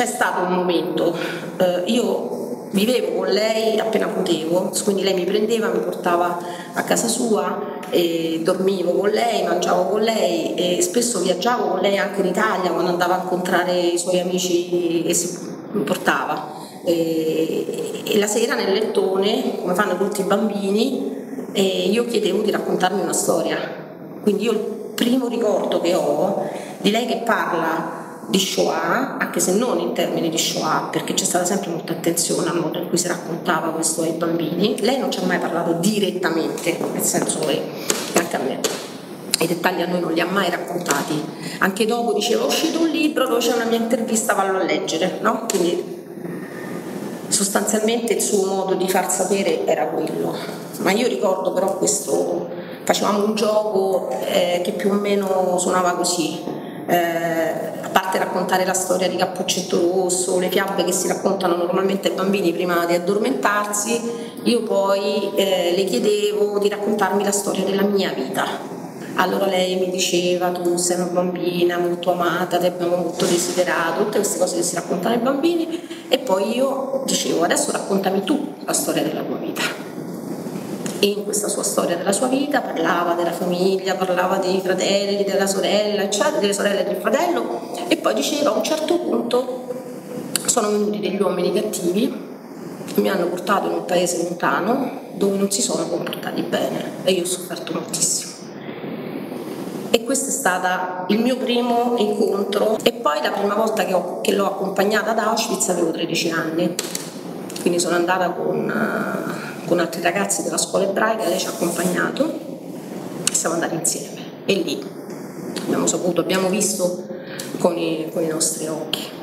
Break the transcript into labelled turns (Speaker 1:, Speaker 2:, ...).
Speaker 1: c'è stato un momento, io vivevo con lei appena potevo, quindi lei mi prendeva, mi portava a casa sua, e dormivo con lei, mangiavo con lei e spesso viaggiavo con lei anche in Italia quando andava a incontrare i suoi amici e si portava. E la sera nel lettone, come fanno tutti i bambini, io chiedevo di raccontarmi una storia. Quindi io il primo ricordo che ho di lei che parla di Shoah, anche se non in termini di Shoah, perché c'è stata sempre molta attenzione al modo in cui si raccontava questo ai bambini. Lei non ci ha mai parlato direttamente, nel senso che anche a me i dettagli a noi non li ha mai raccontati. Anche dopo diceva: è uscito un libro dove c'è una mia intervista, vallo a leggere, no? Quindi sostanzialmente il suo modo di far sapere era quello. Ma io ricordo però questo, facevamo un gioco che più o meno suonava così. A parte raccontare la storia di Cappuccetto Rosso, le fiabe che si raccontano normalmente ai bambini prima di addormentarsi, io poi le chiedevo di raccontarmi la storia della mia vita. Allora lei mi diceva: tu sei una bambina molto amata, ti abbiamo molto desiderato, tutte queste cose che si raccontano ai bambini, e poi io dicevo: adesso raccontami tu la storia della tua vita. E in questa sua storia della sua vita parlava della famiglia, parlava dei fratelli, della sorella, eccetera, delle sorelle e del fratello, e poi diceva: a un certo punto sono venuti degli uomini cattivi, mi hanno portato in un paese lontano dove non si sono comportati bene e io ho sofferto moltissimo. E questo è stato il mio primo incontro, e poi la prima volta che l'ho accompagnata ad Auschwitz avevo 13 anni, quindi sono andata con altri ragazzi della scuola ebraica, lei ci ha accompagnato e siamo andati insieme, e lì abbiamo visto con i nostri occhi.